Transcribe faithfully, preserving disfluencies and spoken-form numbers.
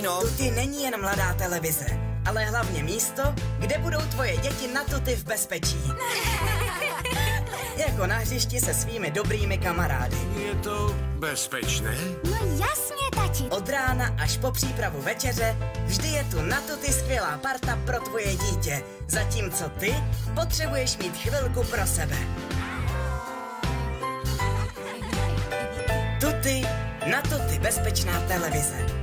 Martino. TUTY není jen mladá televize, ale hlavně místo, kde budou tvoje děti na tuty v bezpečí. Jako na hřišti se svými dobrými kamarády. Je to bezpečné? No jasně, tati. Od rána až po přípravu večeře vždy je tu na tuty skvělá parta pro tvoje dítě, zatímco ty potřebuješ mít chvilku pro sebe. TUTY, na tuty bezpečná televize.